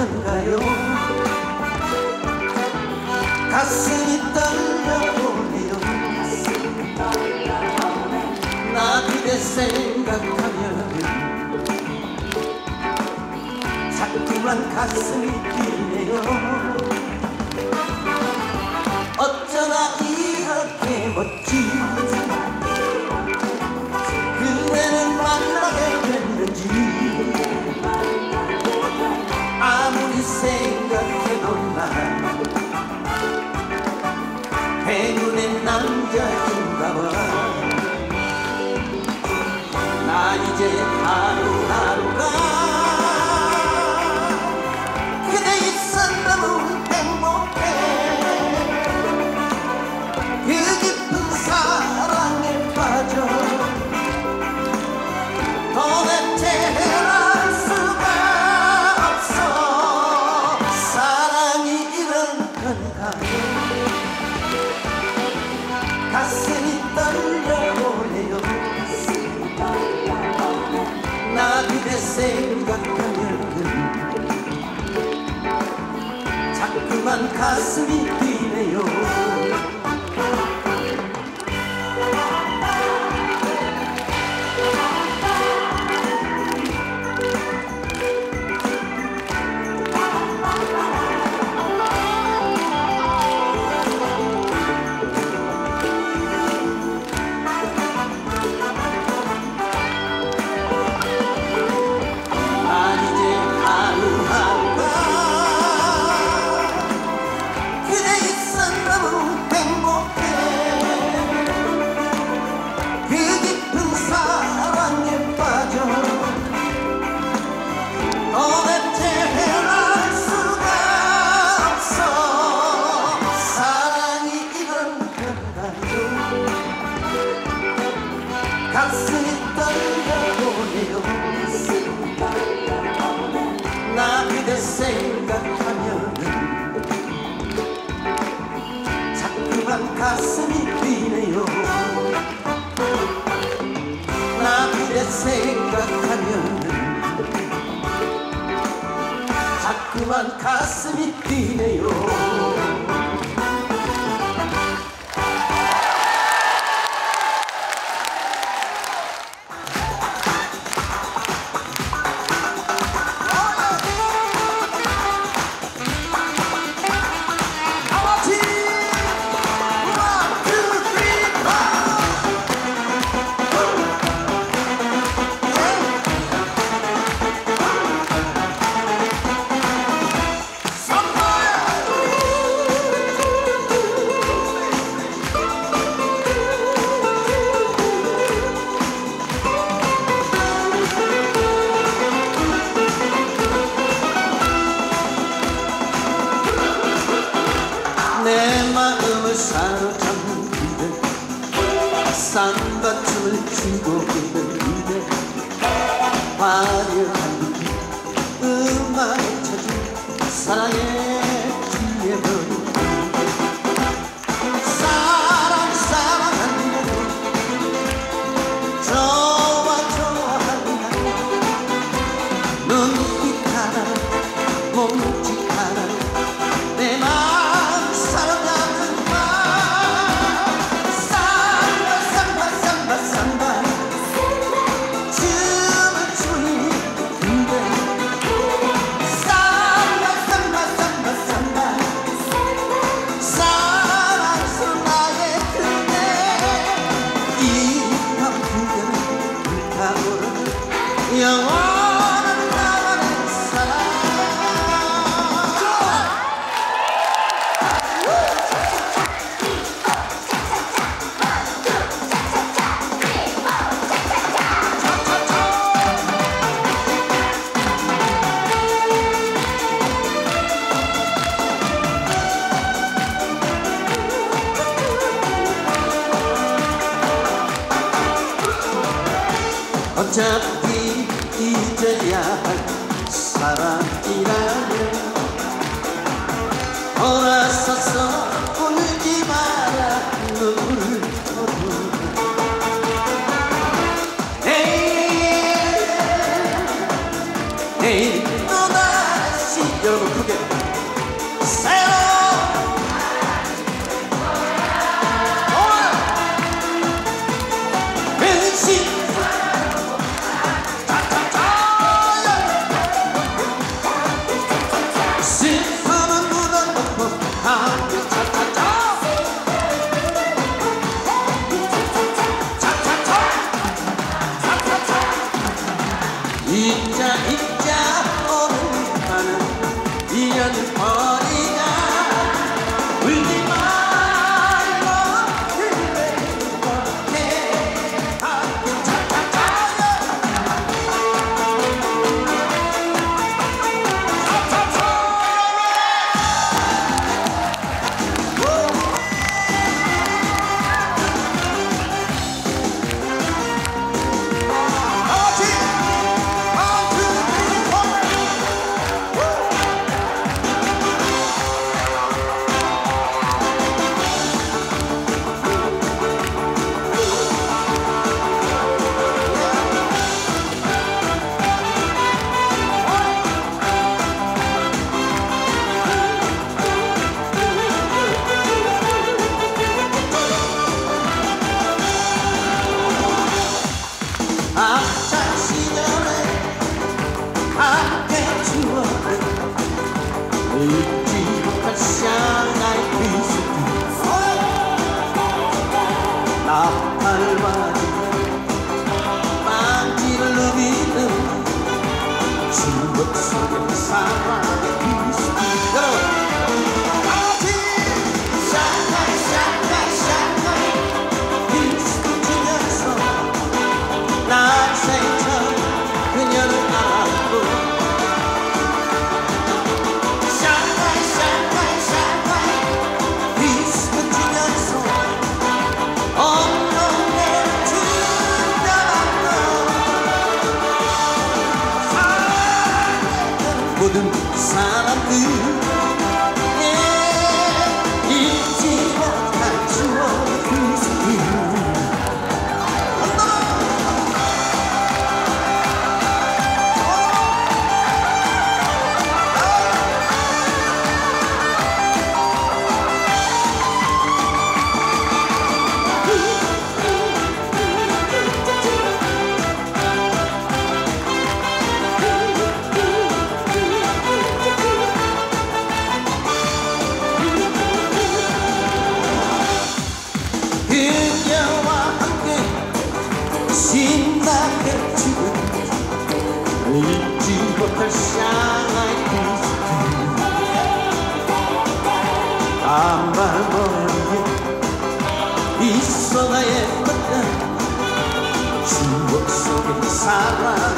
건가요? 가슴이 떨려오네요. 나 그대 생각하면 자꾸만 가슴이 뛰네요. 어쩌다 이렇게 멋진 그대는 만나게 됐는지 아무리 생각해도 난 행운의 남자인가봐. 나 이제 하루하루가 그대 있어 너무 행복해. 그 깊은 사랑에 빠져 도대체 헤어날 수가 없어. 사랑이 이런 건가요? 가슴이 떨려오네요. 나 그대 생각하면 자꾸만 가슴이 뛰네요. 가슴이 떨려오네요. 나 그대 생각하면 자꾸만 가슴이 뛰네요. 나 그대 생각하면 자꾸만 가슴이 뛰네요. 내 마음을 사로잡는 그대, 쌍받춤을 추고 있는 그대, 화려한 음악에 젖은 사랑의 기회는 사랑하는 좋아하는 눈빛 하나 몸짓 하나 내 마음 사로잡는 맘. 삼바 춤을 추니 그대 사랑스러운 나의 그대. 이 밤 그대는 불타오르는 영원한 나만의 사랑. 어차피 잊어야 할 사랑이라면 돌아서서 울지 마라 눈물을 터도. 내일 또다시 여러분 크게 새로 변신 슬픔은 묻어놓고 함께 잊자 오늘 밤은 인연 버리자 울지 말고 그래 함께 학창 시절에 함께 추억을 잊지 못할 샹하이 비스트 나팔 맞으며 반지를 누비는 추억 속의 사랑의 비스트 여러분 모든 사람들 잊지 못할 추억의 비스트 그녀와 함께 신나게 추는 잊지 못할 샹하이 비스트 암발머리에 있어가 예뻤던 추억 속의 사랑